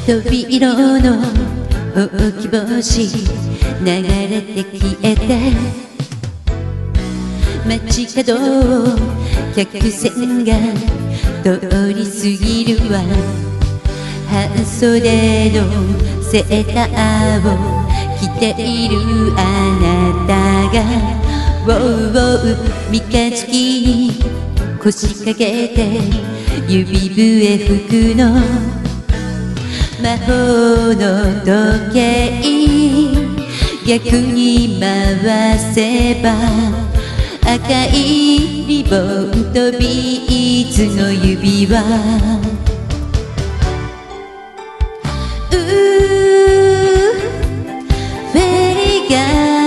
飛び色のほうき星流れて消えて、街角を客船が通り過ぎるわ。半袖のセーターを着ているあなたが、ウォウウォウ三日月に腰掛けて指笛吹くの。魔法の時計逆に回せば、赤いリボンとビーズの指輪。フェリーが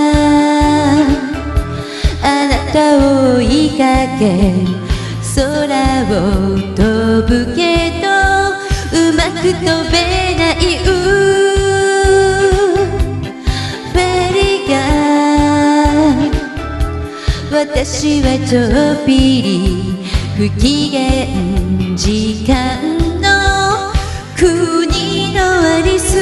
あなたを追いかけ、空を飛ぶけどうまく飛べない。フェリーが私はちょっぴり不機嫌時間の国のアリス。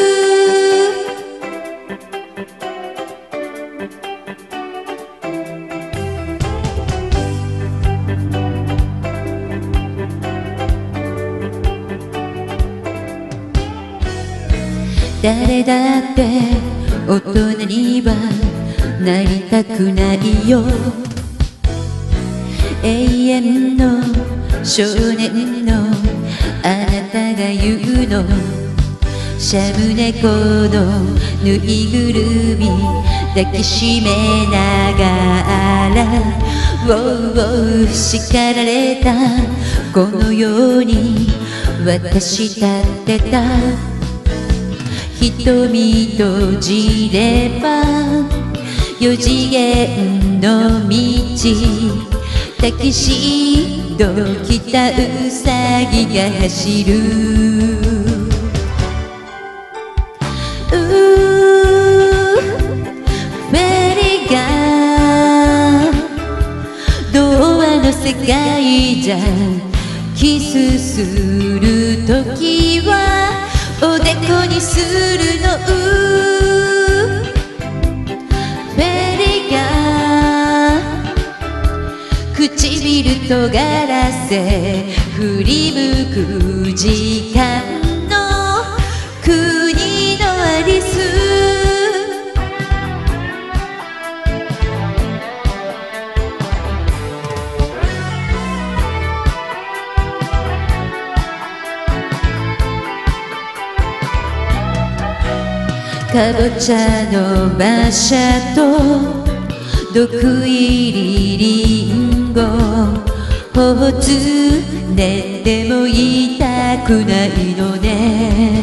誰だって大人にはなりたくないよ。永遠の少年のあなたが言うの。シャム猫のぬいぐるみ抱きしめながら、ウォウウォウ叱られたこの世に私立ってた。瞳閉じれば四次元の道、タキシード着たウサギが走る。フェリーが童話の世界じゃキスするときはおでこにするの。フェリーが唇とがらせ振り向く時間の国のアリス。かぼちゃの馬車と毒入りリンゴ、頬つねっても痛くないのね。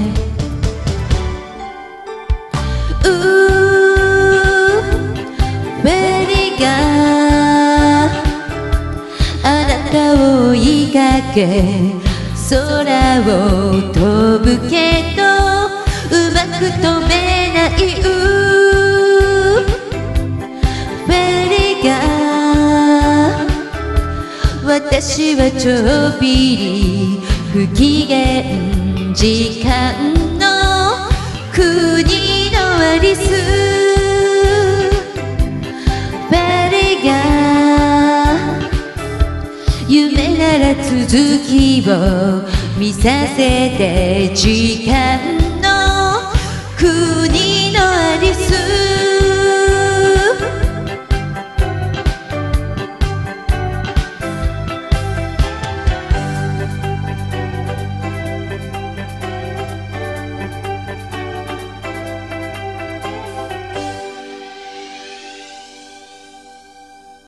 フェリーがあなたを追いかけ、空を飛ぶけどうまく飛べない。フェリーが私はちょっぴり不機嫌時間の国のアリス。フェリーが夢なら続きを見させて時間の国